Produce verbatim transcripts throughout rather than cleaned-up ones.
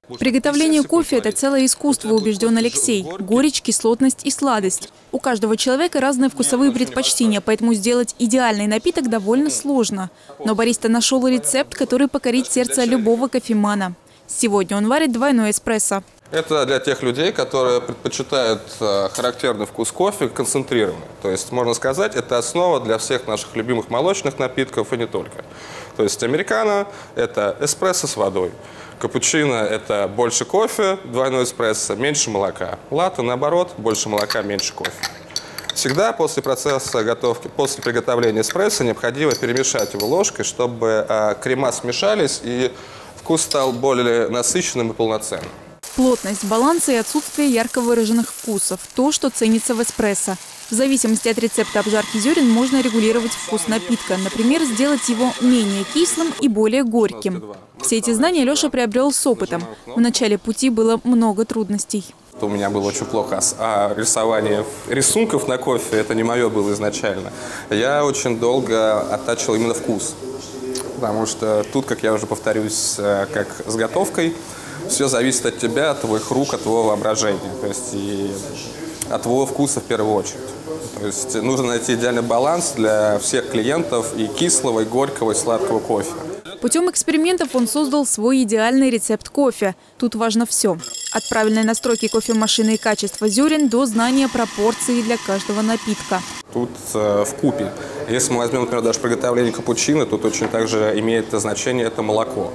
Приготовление кофе – это целое искусство, убежден Алексей. Горечь, кислотность и сладость. У каждого человека разные вкусовые предпочтения, поэтому сделать идеальный напиток довольно сложно. Но бариста нашел рецепт, который покорит сердце любого кофемана. Сегодня он варит двойной эспрессо. Это для тех людей, которые предпочитают характерный вкус кофе концентрированный. То есть, можно сказать, это основа для всех наших любимых молочных напитков и не только. То есть американо – это эспрессо с водой. Капучино – это больше кофе, двойной эспрессо, меньше молока. Латте, наоборот, больше молока, меньше кофе. Всегда после процесса готовки, после приготовления эспрессо необходимо перемешать его ложкой, чтобы э, крема смешались и вкус стал более насыщенным и полноценным. Плотность баланса и отсутствие ярко выраженных вкусов – то, что ценится в эспрессо. В зависимости от рецепта обжарки зерен можно регулировать вкус напитка. Например, сделать его менее кислым и более горьким. Все эти знания Леша приобрел с опытом. В начале пути было много трудностей. У меня было очень плохо а рисование рисунков на кофе, это не мое было изначально. Я очень долго оттачивал именно вкус. Потому что тут, как я уже повторюсь, как с готовкой, все зависит от тебя, от твоих рук, от твоего воображения. То есть и от твоего вкуса в первую очередь. То есть нужно найти идеальный баланс для всех клиентов и кислого, и горького, и сладкого кофе. Путем экспериментов он создал свой идеальный рецепт кофе. Тут важно все. От правильной настройки кофемашины и качества зерен до знания пропорций для каждого напитка. Тут э, вкупе. Если мы возьмем, например, даже приготовление капучино, тут очень также имеет значение это молоко.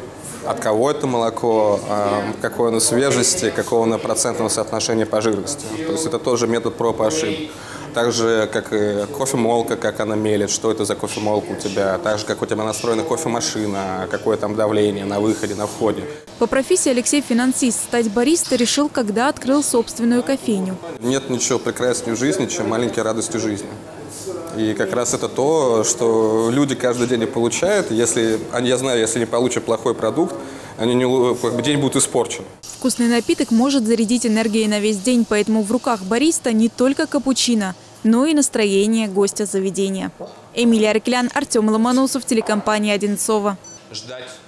От кого это молоко, э, какой оно свежести, какого оно процентного соотношения по жирности. То есть это тоже метод проб и ошибок. Так же, как и кофемолка, как она мелет, что это за кофемолка у тебя. Так же, как у тебя настроена кофемашина, какое там давление на выходе, на входе. По профессии Алексей финансист. Стать баристой решил, когда открыл собственную кофейню. Нет ничего прекраснее в жизни, чем маленькие радости жизни. И как раз это то, что люди каждый день и получают. Если, я знаю, если не получат плохой продукт, они не, день будет испорчен. Вкусный напиток может зарядить энергией на весь день, поэтому в руках бариста не только капучино, но и настроение гостя заведения. Эмилия Аркелян, Артем Ломоносов, телекомпания «Одинцово». Ждать.